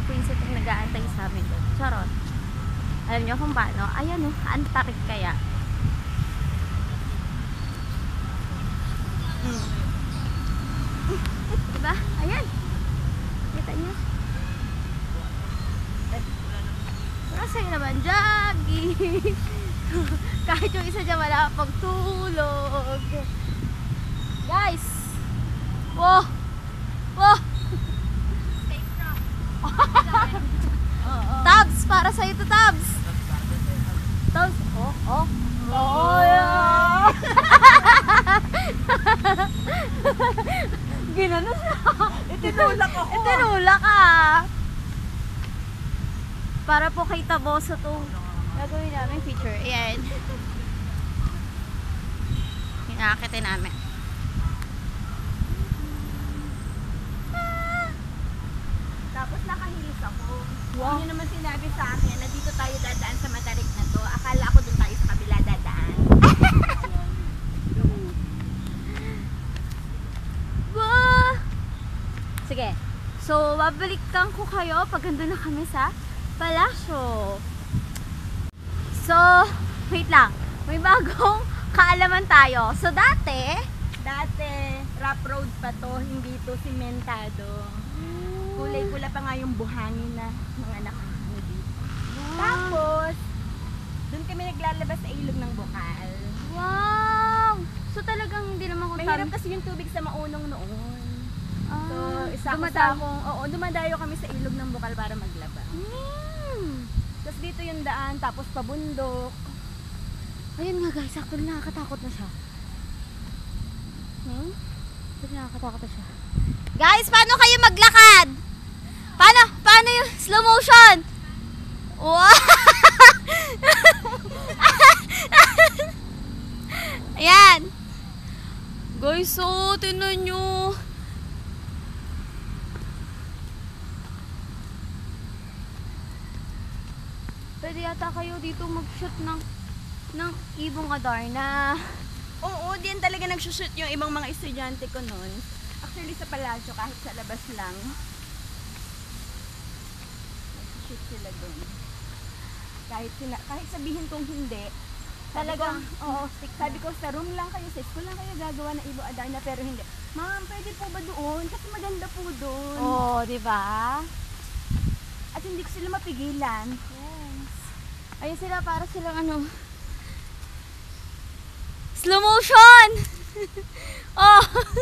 prinsip yung nag-aantay sa amin doon. Charot. Alam niyo kung paano? Ayan o, Antarik kaya. Diba? Ayan. Kita niyo? Masaya naman, Jaggy. Kahit yung isa dyan wala pagtulog. Guys! Wow! Wow! Tabs! Para sa'yo to, Tabs! Tabs! Oh! Oh! Oh! Yeah. Ginano siya! Itinulak ako! Itinulak ka! Para po kay Taboso itong gagawin namin feature. Ayan. Hinakakitin namin. Tapos nakahilis ako. Wow. Hindi naman sinabi sa akin na dito tayo dadaan sa Matarik na to. Akala ko dun tayo sa kabila dadaan. Wow! Sige. So, babalikan ko kayo pag andun na kami sa palasyo. So, wait lang. May bagong kaalaman tayo. So, dati, Rough road pa to, hindi to simentado. Kulay-kula pa nga yung buhangin na mga nakahano dito. Tapos, dun kami naglalabas sa ilog ng Bukal. wow! So, talagang hindi naman kung Mahirap kasi yung tubig sa Maunong noon. So, dumadayo kami sa ilog ng Bukal para maglaba. Tapos dito yung daan, tapos pabundok. Ayun nga guys, actually nakakatakot na siya. Actually nakakatakot na siya. Guys, paano kayo maglakad? Paano yung slow motion? Wow! Ayan. Guys, so, tinan nyo. Pwede yata kayo dito mag-shoot ng Ibong Adarna. Oo, diyan talaga nagsushoot yung ibang mga estudyante ko noon. Actually sa palasyo, kahit sa labas lang. Nagsushoot sila doon. Kahit sabihin kong hindi, talagang, sabi ko sa room lang kayo, sa school lang kayo gagawa ng Ibong Adarna, pero hindi. Ma'am, pwede po ba doon? Kasi maganda po doon. Oh, di ba? At hindi ko sila mapigilan. Yes. Ayun sila, para silang ano, slow motion! Oh!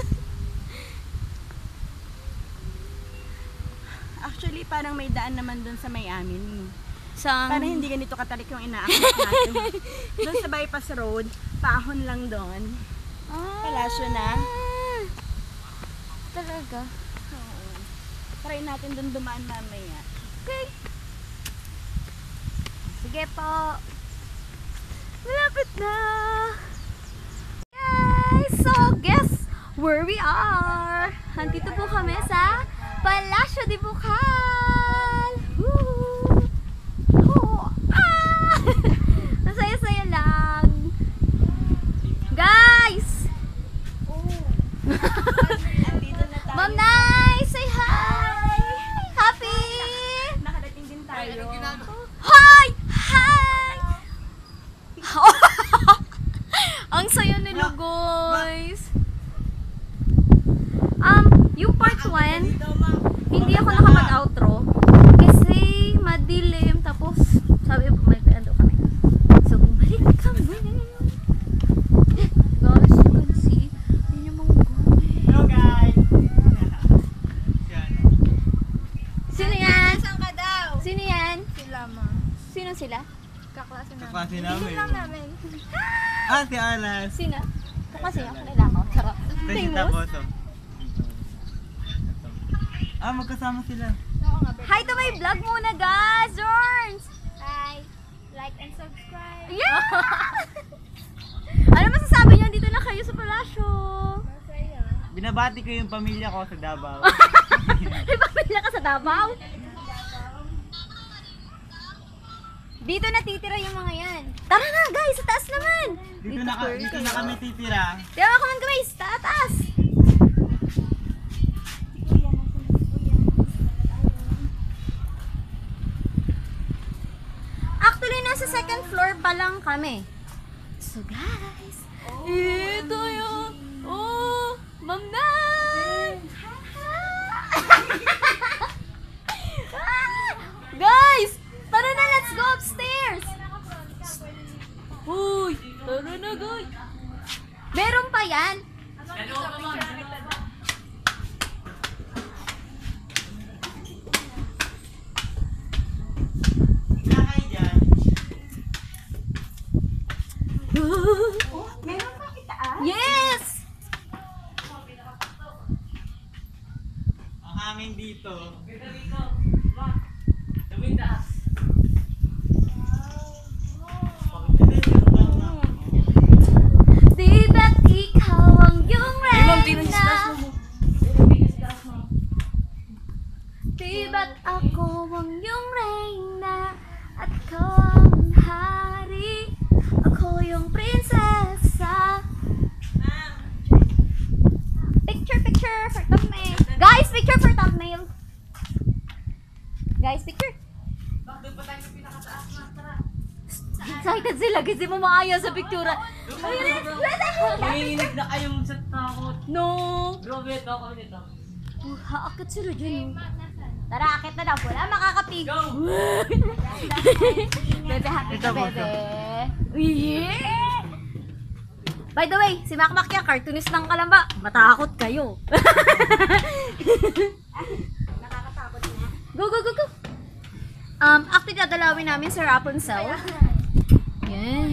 Actually, parang may daan naman doon sa may amin. Sang... Para hindi ganito katarik yung inaakit natin. Doon sa bypass road, paahon lang doon. Palasyo na. Talaga? Oo. Try natin doon dumaan mamaya. Okay. Sige po. Malapit na. Guys, so guess where we are. Nandito po kami sa Palasyo de Bukal. Woo! Oh, ah! Masaya-saya lang. Guys! Andito na tayo. Ma'am Nay, say hi! Happy! Nakadating din tayo. Hi! Hi! Ang saya nila, guys. Yung part 1, hindi ako nakapag-outro kasi madilim, tapos sabi ko, may ano kami. So, bumalik kami. Guys, you can see, yun yung mga gumi. Hello guys! Sino yan? Saan ka daw? Sino yan? Sila ma. Sino sila? Kaklase namin. Kaklase namin. Hindi lang namin. Ah, si Alas. Sino? Kasi ako nila ako. Charot. Presita Boso. Ah, magkasama sila. Hi to my vlog muna, guys! Jorns! Hi! Like and subscribe. Yeah! Ano masasabi niyo? Dito na kayo sa palasyo. Masaya. Binabati ko yung pamilya ko sa Davao. May pamilya ka sa Davao? Dito natitira yung mga yan. Tara na, guys! Sa taas naman! Dito na kami titira. Diyan ako man, guys! Taas! nasa second floor pa lang kami. So guys, ito yung, oh, Ma'am Nay! Guys, tara na, let's go upstairs! Uy, tara na guys! Meron pa yan? Nakay dyan. Meron pa kita Yes! Ang hangin dito. Di ba't ikaw ang yung reyna? Di ba't ako ang yung reyna? At ikaw ang hari? Ako yung prinsesa. Picture for thumbnail. Guys, picture for thumbnail. Guys, picture. Excited sila kasi mamaya sa picture. Nanginginig na kayong sa takot. No. Grabe, takot nito. Haakit sila dyan. Tara, akit na daw. Wala makakapig. Go! Bebe, happy ka, bebe. Yeah! By the way, si Makmak yan, cartoonist ng Kalamba. Matakot kayo. Nakakatakot na. Go. Actually, dadalawin namin si Rapunzel. Yeah.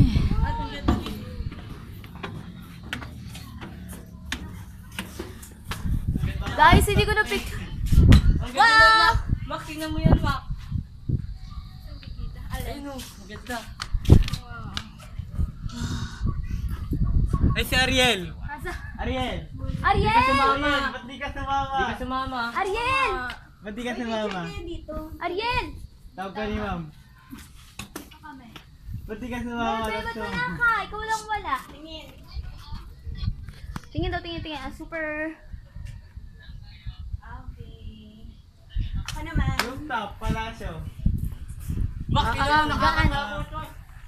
Guys, hindi ko na picture. Ang ganda Wow! na, Mac, tingnan mo yan, Mac. Ayun o, maganda. Ay, si Ariel. Ariel. Ariel! Ariel, ba't di ka sumama? Hindi ka sumama. Ariel! Ba't di ka sumama? Dito. Ariel! Tawag ka ni ma'am. Ba't di ka sumama? Bebe, ba't wala ka? Ikaw lang wala. Tingin daw, tingin. Super... Ako naman. Rooftop, palasyo. Mac, tingnan mo, gaan. nakakatakot.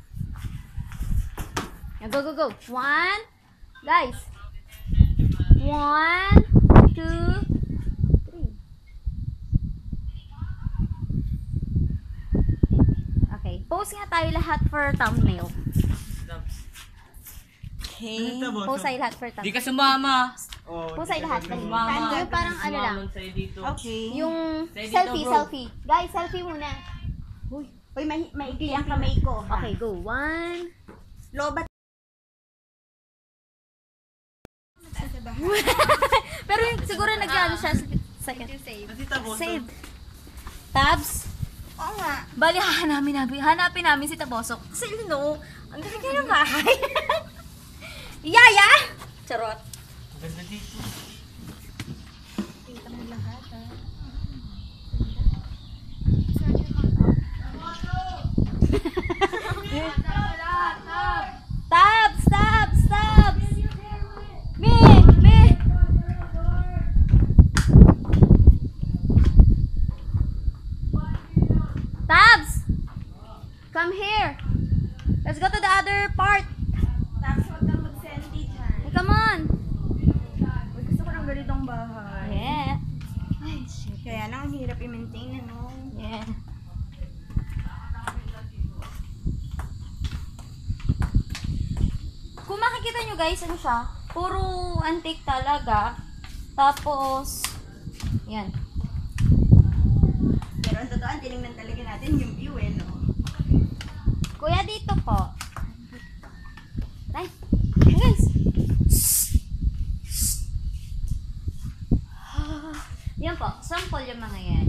Go. One. Guys. 1, 2, 3. Okay. Post nga tayo lahat for thumbnail. Okay. Ano ito, Post tayo lahat for Di thumbnail. ka sumama. Oh, Post tayo lahat. Dali. Sumama. Yung parang ano lang. Sumama sa'yo dito. Okay. Yung Say dito, selfie, bro. selfie. Guys, selfie muna. Uy, maikli ang kamay ko. ha? Okay, go. 1. Lobat. Pero yung, siguro nag-ano siya sa Kasi tapos. save. Tabs. Oo nga. Bali, hanapin namin si Tabosok. Kasi no, ang ganda ng bahay. Yaya! Charot. Ang ganda dito. Tingnan mo lahat ha. Tabs! Me! Tabs! Come here. Let's go to the other part. Tapos huwag kang mag-senti dyan. Hey, come on. Uy, gusto ko ng ganitong bahay. Yeah. Ay, shit. Kaya lang, ang hirap i-maintain, ano? Yeah. Kung makikita nyo guys, ano siya? Puro antique talaga. Tapos, yan. Pero ang totoo, ang tinignan talaga natin yung view, eh, no? Kuya, dito po. Tay. Hey, guys. Yan po. Sample yung mga yan.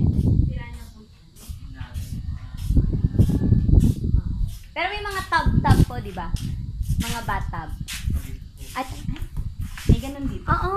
Pero may mga tab po, di ba? Mga bathtub. At, May ganun dito. oo.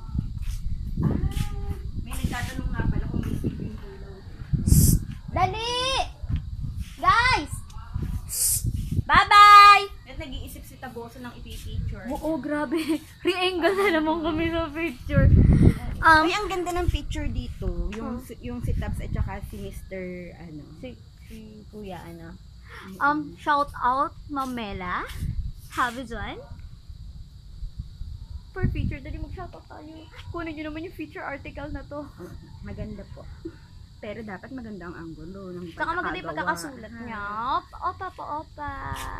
May nagtatanong nga pala kung may sleeping pillow. Dali! Guys! Bye-bye! At nag-iisip si Taboso ng ipipicture. Oo, grabe. Re-angle na naman kami sa picture. Uy, ang ganda ng picture dito. Yung si Tabs at saka si Mr. ano. Si Kuya, ano. Shout out, Mamela. Have dyan. For feature, dali mag-shoutout tayo. Kunin nyo naman yung feature article na to. Maganda po. Pero dapat maganda ang angulo ng Saka maganda yung pagkakagawa. pagkakasulat niya. Opa po, opa.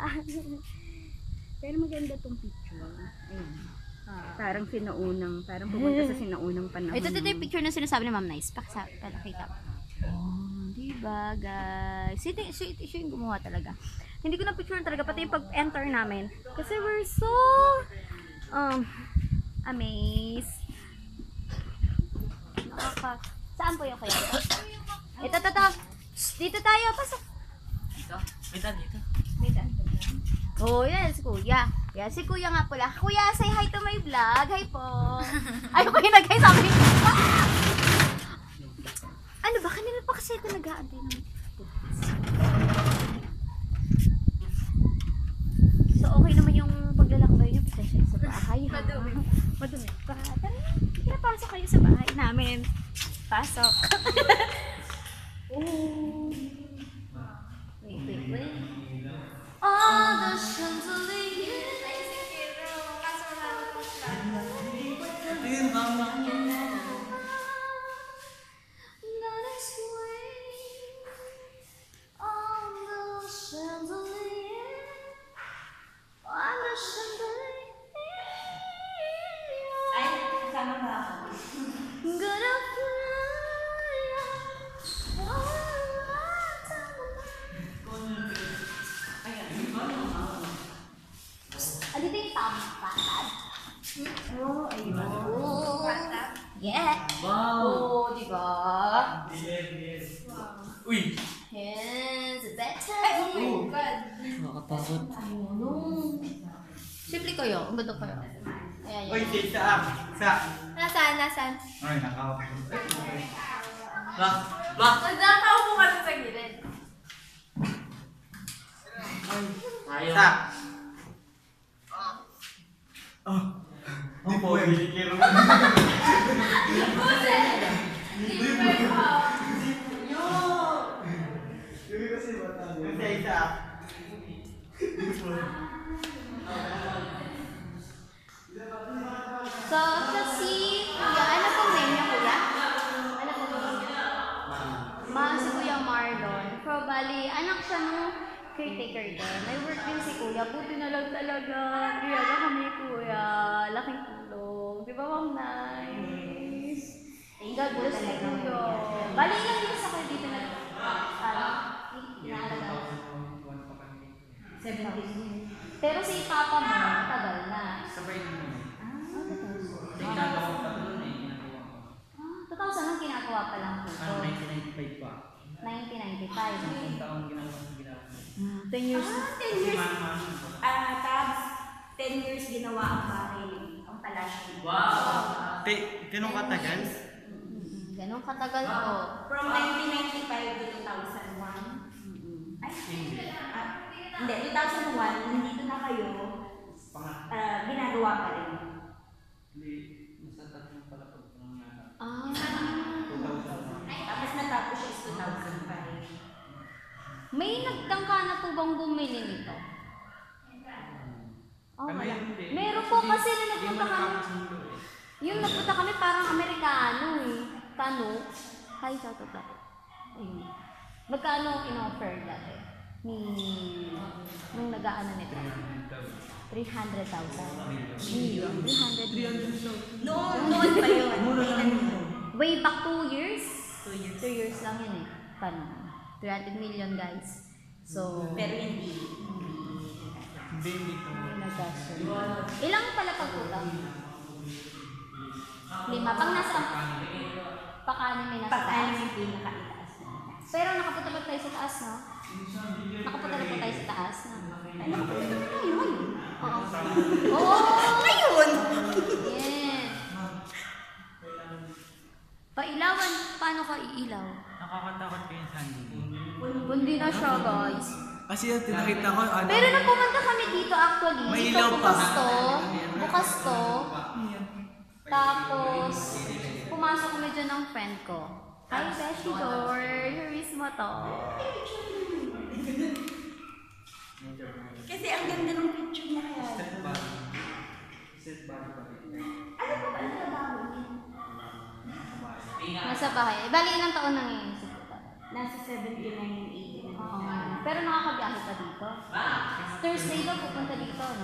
Pero maganda tong picture. Ayun. Parang parang pumunta sa sinaunang panahon. Ito yung picture na sinasabi ni Ma'am Nice. Pakita. Oh, diba guys? Siya yung gumawa talaga. Hindi ko na picture talaga, pati yung pag-enter namin. Kasi we're so amazed. Saan po yung kuya? Ito. Dito tayo, pasok. Dito? Dito. Oh, yan, si kuya. Yan, si kuya nga pala. Kuya, say hi to my vlog. Hi po. Ay, ko yung nag-hi sa akin. Ah! Ano ba? Kanina pa kasi ito nag-aantay ng... So, okay naman yung paglalakbay niyo. Pasensya sa bahay. Madumi. Tara, pinapasok kayo sa bahay namin. Pasok. Oh. Wait. All the chandeliers. Ayun, mama. Not a swing on the chandelier. On the chandelier. Ay, kasama ba ako? Gonna fly all down Andito yung patad. Oo, ayun. Oh, yeah. Wow. Oh, diba? Uy. Yes, better. Nakakatakot. Simple kayo, ang ganda kayo. Ayan, Uy, yan. sa. Nasaan? Ay, nakakapos. Bak. Nagkakaupo ka sa gilid. Ayaw. Sa. Oh. Ang pogi. Isa. So, kasi, kuya, ano pong name niya, kuya? Ano pong name niya? Si Kuya Marlon. Probably, anak siya nung caretaker din. May work din si kuya. Buti na lang talaga. Riyaga kami, kuya. Laking tulong. Di ba, Ma'am Nice? God bless you, kuya. Bali, ilang years ako dito na inaalaga. 17. Pero si Papa mo, matagal na. Sabay naman. Ah, 2000 ang ginagawa pa lang po. 1995 pa. 1995. Taong ginagawa. 10 years. 10 years. Tabs, 10 years ginawa ang bahay, ang palasyo. Wow. Ganun katagal? Ganon katagal po. From 1995 to 2001. Ay, hindi, 2001, nandito na kayo, ginagawa pa rin. Nasa tatlong pala pag nangyari. Ah. Tapos natapos siya is 2005. May nagtangka na po bang bumili nito? Oh, wala. Meron po kasi na nagpunta kami. Yung nagpunta kami parang Amerikano eh. Kano? Hi, shout out dati. Ayun. Magkano in-offer dati? Nung nag-aano nito? 300,000. Million. 300 Noon pa yun. Way back 2 years? 2 years. 2 years lang yun eh. Paano? 300 million guys. So, Pero hindi. nag-gasyo. Ilang pala pagkulang? 5. Pang nasa pang-anime na sa taas. Pag-anime yung pinaka-itaas na. Pero nakapunta ba tayo sa taas, no? Nakapunta na po tayo sa taas, no? Ay, nakapunta na tayo ngayon. Oo. Oo! Ngayon! Yeah. Pailawan, paano ka iilaw? Nakakatakot ko yung Sandy. Bundi na siya, guys. Kasi yung tinakita ko, ano? Pero nung pumunta kami dito, actually, May dito ilaw pa. bukas to. Tapos, pumasok kami dyan ng friend ko. Hi, Beshi Door. Your mismo to. Kasi ang ganda ng picture niya kaya. Step body. Step body pa rin. Ano po ba ang trabaho niya? Nasa bahay. Bali, ilang taon nang yun si Puta? Nasa 79, 80 na. Oo. Pero nakakabiyahe pa dito. Thursday daw pupunta dito, no?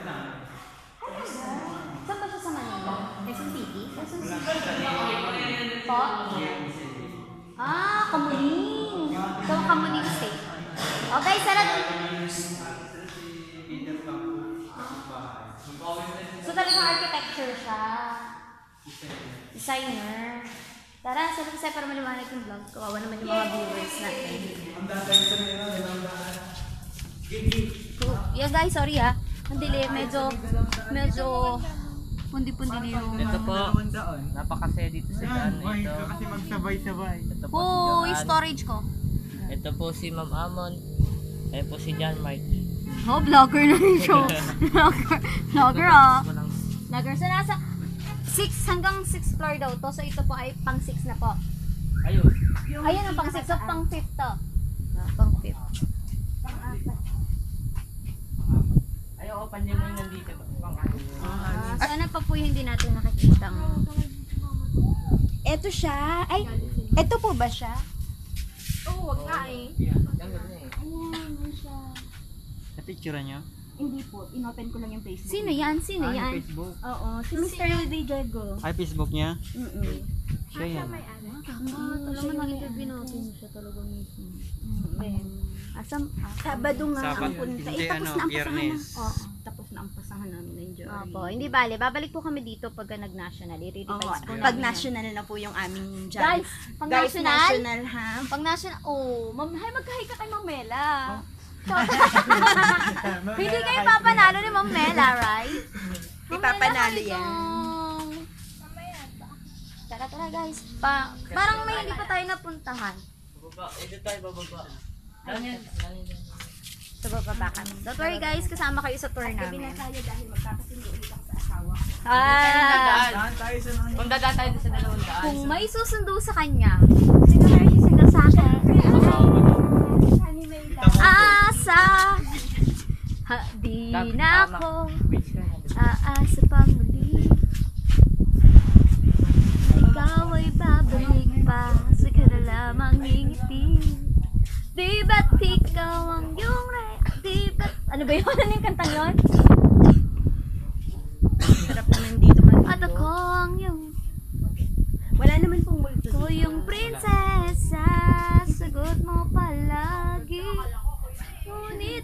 Saan ba siya sa Manila? Quezon City? Quezon City. Po? Ah, Kamuning. So, Kamuning State. Okay, sarap. So, talagang architecture siya. Designer. Tara, sarap kasi para maliwanag yung vlog. Kawawa naman yung mga viewers natin. Yeah guys, sorry ha. Ang dilim, medyo pundi-pundi na yung... Ito po, napakasaya dito sa daan na ito. Kasi magsabay-sabay. Ito po si Oh, yung Joanne. storage ko. Ito po si Ma'am Amon. Ito po si John Mark. Oh, vlogger na rin siya. Vlogger ah. Ito lang. Vlogger. So, nasa 6 hanggang 6th floor daw to. So, ito po ay pang 6 na po. Ayun. Ayun ang pang 6. So, pang 5th to. Pang 5th. Ayoko, pansin mo yung nandito. So, ano pa po yung hindi natin nakikita? Ito siya. Ay, ito po ba siya? Oo, wag nga eh. Yan, ganun eh. Ayan, yun siya. Napicture niyo? Hindi po, inopen ko lang yung Facebook. Sino yan? Sino yan? Facebook. Oo, si Mr. Rudy Diego. Ay, Facebook niya? Siya yan. Talaga nag-interview natin siya talaga mismo. Asam? Sabado nga Sabat. ang punta. Hindi, Tapos ano, na ang pasahan Biyernes. Oo, tapos na ang pasahan namin ng Jory. Opo, hindi bale. Babalik po kami dito pagka nag-national. I-revise po Pag namin yan. national na po yung aming Jory. Guys, pag Guys, national? national ha? Pag national, oh, hi, magkahi ka kay Ma'am Mela. Hindi kayo papanalo ni Ma'am Mela, right? Ipapanalo yan. Tara guys. Parang may hindi pa tayo napuntahan. Bababa. Ito tayo bababa. Ganyan. So, bababa kami. Don't worry guys, kasama kayo sa tour Gabi na namin. tayo dahil magkakasundo ulit ako sa asawa. Ah, Tayo sa mga... Kung dadaan tayo sa 200. kung may susundo sa kanya, sino na yung susundo sa akin? Aasa, di na ako. Which ka na? Aasa pang muli. Ikaw ay babalik pa sa kanalamang ngingiti. Di ba't ikaw ang iyong di ba't... Ano ba yun? Ano yung kantang yun? Sarap naman dito man. At ako ang iyong... Wala naman pong multo. Ko yung prinsesa, sagot mo palagi. Ngunit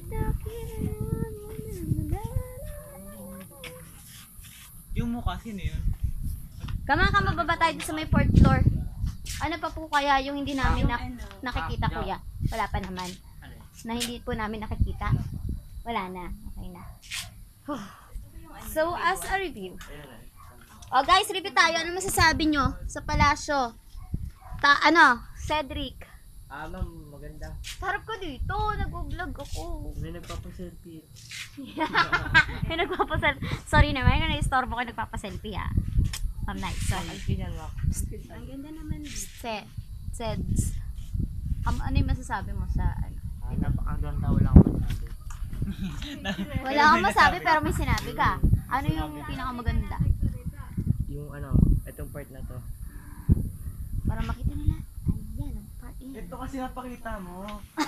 Yung mukha, sino yun? Kama mababa tayo sa may 4th floor. Ano pa po kaya yung hindi namin nakikita, kuya? Wala pa naman. Na hindi po namin nakikita. Wala na. Okay na. So, as a review. Oh, guys, review tayo. Ano masasabi nyo sa palasyo? Cedric. Ma'am, maganda. Sarap ko dito. Nag-vlog ako. May nagpapaselfie. May nagpapaselfie. Sorry naman. Kung na-istorbo ko, nagpapaselfie ha. Ma'am, nice. Sorry. Ay, ganyan lang. Ang ganda naman. Seds. Ano yung masasabi mo sa ano? Napakaganda, wala akong masabi. Wala kang masabi pero may sinabi ka. Ano yung pinakamaganda? Yung itong part na to. Para makita nila. Ayan, ang part yan. Ito kasi napakita mo.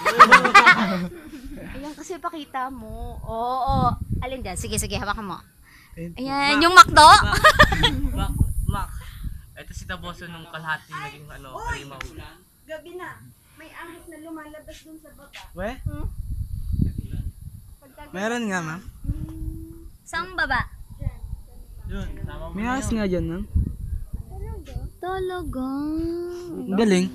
Ayan kasi pakita mo. Oo. Alin dyan? Sige, hawakan mo. Ayan, yung McDo. Mac. Ito si Taboso nung kalahati naging halimaw. Gabi na. May ahit na lumalabas dun sa baba. We? Meron nga, ma'am. Saan baba? Yun, may ahas nga dyan, ma'am. Talaga. Galing.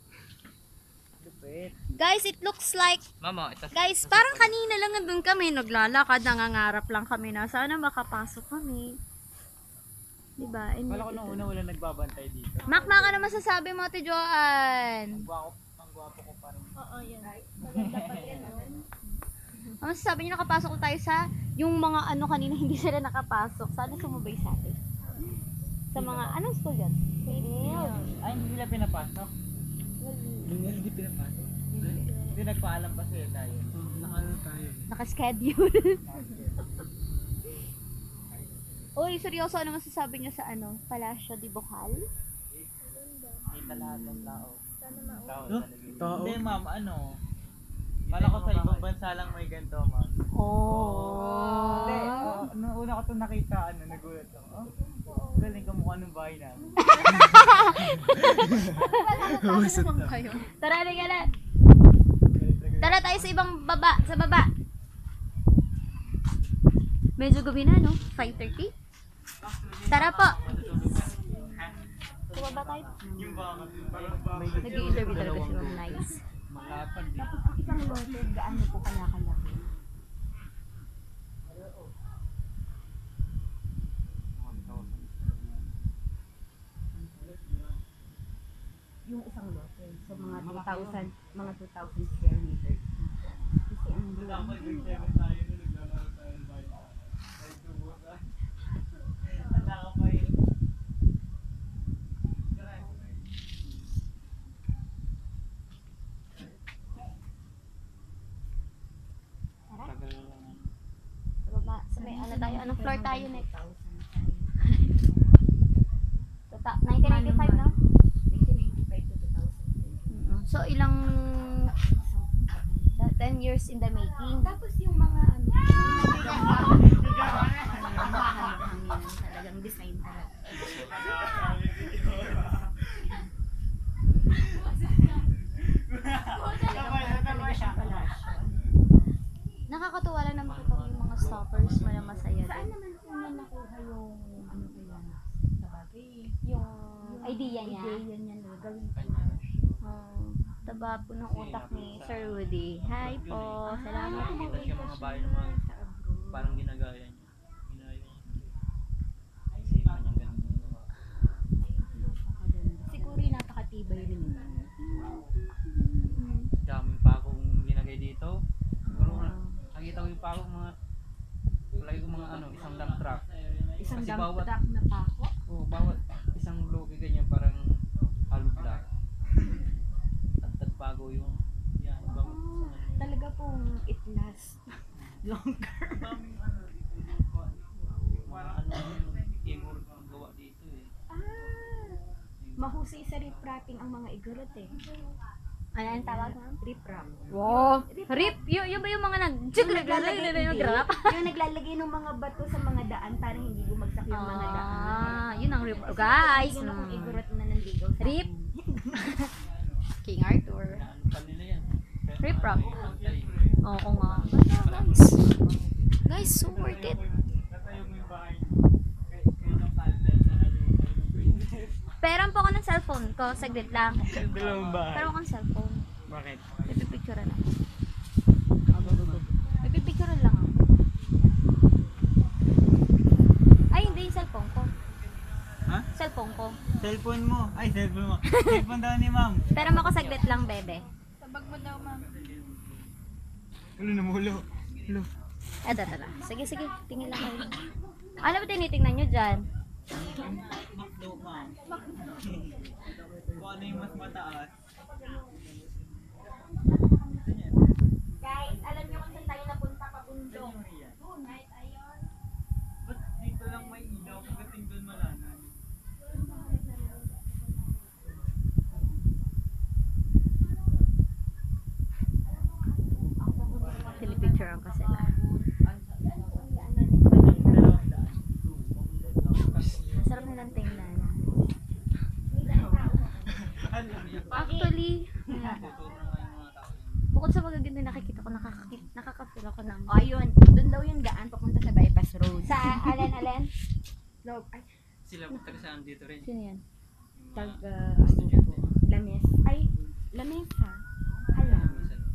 Guys, it looks like Mama, ito. guys, parang kanina lang nandun kami, naglalakad, nangangarap lang kami na sana makapasok kami. Diba? Kala ko nung una wala nagbabantay dito. Mac, ano masasabi mo, Ate Joanne? Ang gwapo ko pa rin. Oo, yan. Maganda pa yan. Ano masasabi niyo nakapasok ko tayo sa yung mga kanina hindi sila nakapasok. Sana sumubay sa atin. Sa mga, anong school yan? Ay, hindi nila pinapasok. Hindi pinapasok. Hindi nagpaalam pa sila tayo. ano tayo. Naka-schedule. Uy, seryoso, ano masasabi niyo sa ano? Palacio de Bocal? Kita lahat ng tao. Tao Huh? talaga. Tao? Hindi ma'am, ano? Kala ko sa ibang bansa lang may ganito ma'am. Oh. Hindi, nung una ko ito nakita, nagulat ako. Oh, galing kamukha ng bahay namin. Tara, halika na. Tara tayo sa ibang baba, sa baba. Medyo gabi na, no? 5:30. Tara po. Sa baba tayo. Nag-i-interview talaga si Ma'am Nice. Malapad eh. Tapos ang isang lote, gaano po kaya kalaki? Yung isang lote, so mga 2,000 square meters. Kasi ang Tagal lang. Sa baba. Sa may ano tayo? Anong floor tayo next? 1995, no? 1995 to 2000. So, ilang 10 years in the making. Tapos yung mga ano, talagang design talaga. Talaga siyang palasyo. Nakakatuwa lang naman ito yung mga stoppers. Masaya Saan din. naman po niya nakuha yung ano kaya sa bagay? Yung idea niya. Ideya niya na gawin palasyo. Taba po ng utak ni Sir Woody. Hi po. Salamat po. Nakikita siya mga bahay ng mga Sa abroad. parang ginagaya niya. Ginaya niya. Isipan niya ganun. Siguro yung napakatibay rin yun. Daming pakong ginagay dito. Siguro nakita ko yung pakong mga palagi ko mga ano, isang dump truck. Isang Kasi dump bawat- truck na pako. Oo, bawat isang bloke ganyan parang hollow block. At tagpago yung yan, bawat isang ano. Talaga pong it lasts longer. Daming ano, parang ano, timur ang gawa dito eh. Mahusay sa riprapping ang mga igorot eh. Ano ang tawag mo? Riprap. Wow. Rip. Yun ba yung mga nag-grap? Yung naglalagay ng mga bato sa mga daan para hindi bumagsak yung mga daan. Yun ang rip. Guys. Yun ang igorot na nanligaw sa Rip. akin. King Arthur. Ano pa nila yan? Rip rock. Pantay. Oo nga. Guys. Guys, so worth it. Peran po ako ng cellphone ko. Saglit lang. Dalawang bahay. Pero ako ng cellphone. Bakit? May pipicturean ako. May pipicturean lang ako. Ay, hindi yung cellphone ko. Ha? Cellphone ko. Cellphone mo. Ay, cellphone mo. Cellphone daw ni ma'am. Pero ako saglit lang, bebe. Ulo na mulo. Ulo. Eto. Sige. Tingin lang kayo. Ano ba tinitingnan nyo dyan? Makdo ma'am. Kung ano yung mas mataas. Guys, alam niyo kung saan tayo napunta pa bundok? Ba't dito lang may ilaw? Pagdating doon malanan. Pinipicturean ko sila. Sarap nilang tingnan. Actually, bukod sa magaganda nakikita ko, nakaka-feel ako ng... O, ayun. Doon daw yung daan papunta sa bypass road. Sa Allen? Loob. Ay, Sila taga saan dito rin? Sino yan? tag, ano po? Lames. Ay, lamesa. Alam.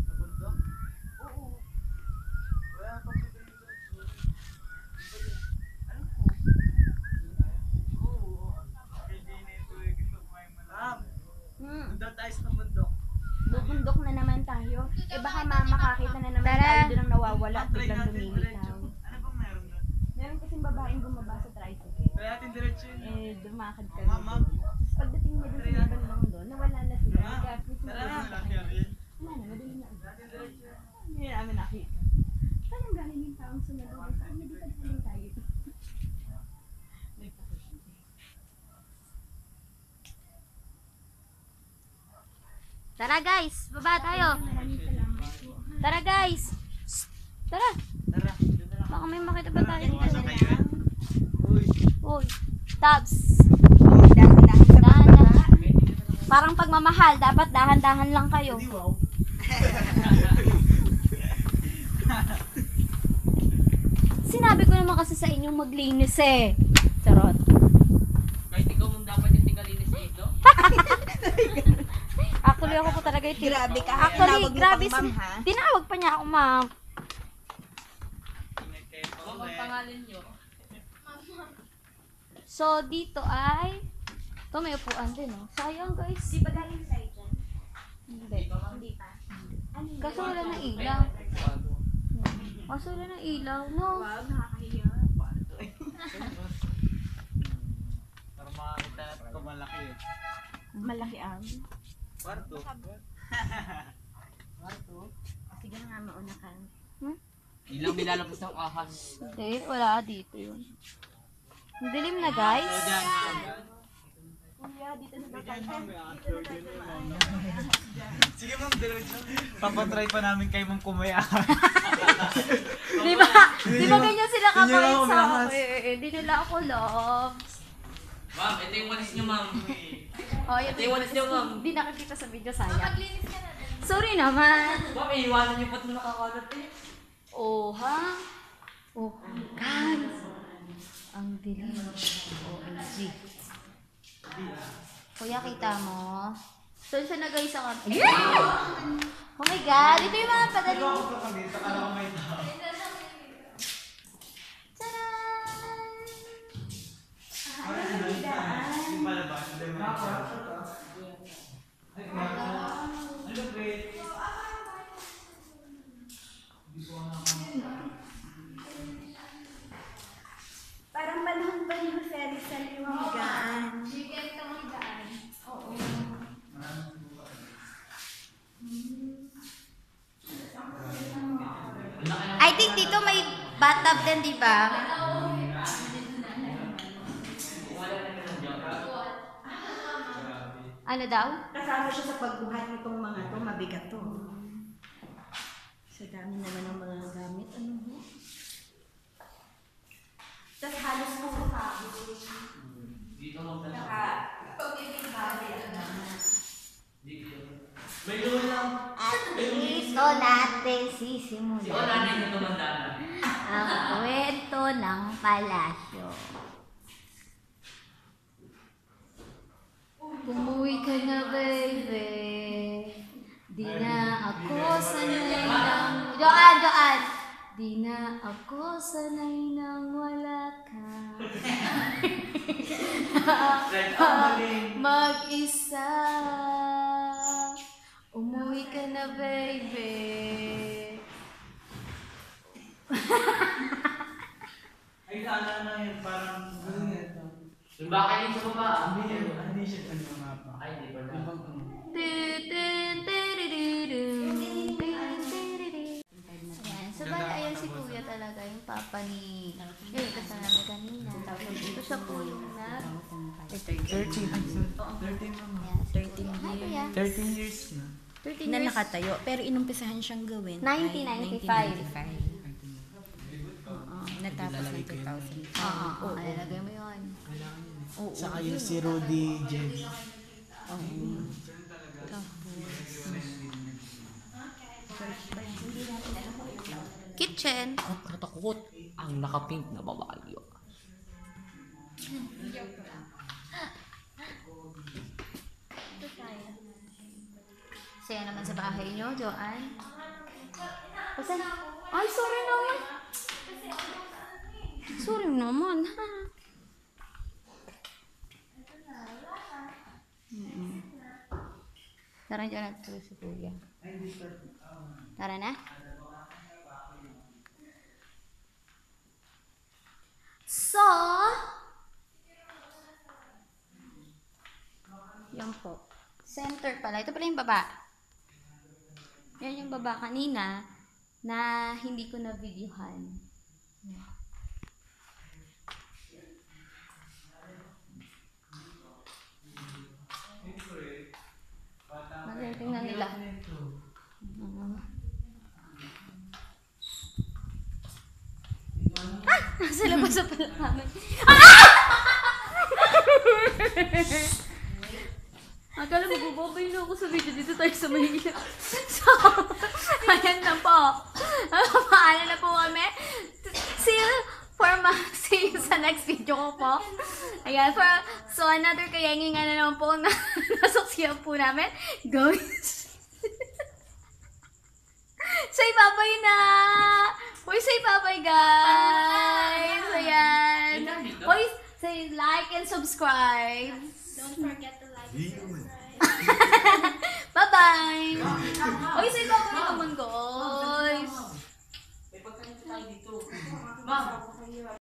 Doon tayo sa bundok. Bubundok na naman tayo. Eh baka makakita na naman Tara. tayo doon ang nawawala at biglang lumilitaw. Ano bang meron doon? Meron kasing babaeng bumaba sa tricycle. Kaya natin diretso yun. Eh, dumakad kami Ma'am. doon. Tapos pagdating niya doon sa bandang doon, nawala na sila. Kaya, Tara na. wala na, madali na. Hindi namin nakita. Tara guys, baba tayo. Tara guys. Shh, tara. Tara, doon na lang. Baka may makita pa tayo dito. Uy, Tabs. Dahan-dahan sa Dahan-dahan. Parang pagmamahal, dapat dahan-dahan lang kayo. Sinabi ko naman kasi sa inyong maglinis eh. Charot. Kahit ikaw mong dapat yung tigalinis dito. Actually, ako po talaga yung Grabe ka. Actually, Tinawag mo grabe pang ma'am, ha? Tinawag pa niya ako, ma'am. Ano ang pangalan nyo? So, dito ay... Ito, may upuan din, oh. Sayang, guys. Di ba galing sa'yo dyan? Hindi. Hindi pa. Kaso wala na ilaw. Kaso wala na ilaw, no? Wow, nakakahiya. Para makakita natin kung malaki eh. Malaki ang. Kwarto. Sige na nga, mauna ka. Ilang nilalabas ng ahas. Hindi, wala dito yun. Ang dilim na, guys. Sige ma'am, diretso. Papatry pa namin kay ma'am kumaya. Di ba? Di ba ganyan sila Hindi nila kapait ako sa lahas. akin? Di nila ako love. Ma'am, ito yung walis nyo, ma'am. Oh, yun. Ito yung walis nyo, ma'am. Hindi nakikita sa video, sayang. Sorry naman. Ma'am, iiwanan nyo ba't nakakalat eh? Oh, ha? Oh, guys. Ang dilim. OMG. Kuya, kita mo? Saan siya nag-ayos sa kami? Oh my God! Ito yung mga padali. Parang panahon pa ni Jose Rizal yung higaan. I think dito may bathtub din, di ba? Ano daw? Kasama siya sa pagbuhat nitong mga to, mabigat to. Sa dami naman ng mga gamit, ano mo? Tapos halos puro kahoy. Dito mo sa At dito natin sisimulan Ikaw nanay nyo tumanda na. ang kwento ng palasyo. Umuwi ka na, baby. Di na ako sanay ng... Joan! Di na ako sanay nang wala ka. Mag-isa. Umuwi ka na, baby. Ay, sana na yun, parang gano'n ito. Yung baka yun sa baba. Hindi siya ano nga pa. Ay, di ba na? Ibang ano. Ayan, so bali, ayan si Kuya talaga, yung papa ni... Yung kasama namin kanina. Ito siya po yung nag... 13 naman. Ayan, 13 Kuya. 13 years na. 13 Na years. nakatayo, pero inumpisahan siyang gawin. 1995. Oo, natapos ng 2000. Oo, ilalagay mo yun. Oo. Saka yung si Rudy Jen. Kitchen. At natakot ang nakapink na babae. Saya naman sa bahay nyo, Joanne. Pasan? Ay, sorry naman. Sorry naman, ha? Tara dyan natin si Kuya. Tara na? So, yan po. Center pala. Ito pala yung baba. Yan yung baba kanina na hindi ko na-videohan. Tingnan nila. sa labas sa pala namin. Akala mo, bubabay na ako sa video. Dito tayo sa Manila. So, ayan na po. Paano na po kami? See you sa next video ko po. Ayan, so another kayangin nga na naman po na nasuksiyan po namin. Guys. Say bye-bye na! Uy, say bye-bye guys! Ayan. Uy, say like and subscribe. Don't forget to like and subscribe. Bye-bye! Uy, say bye-bye!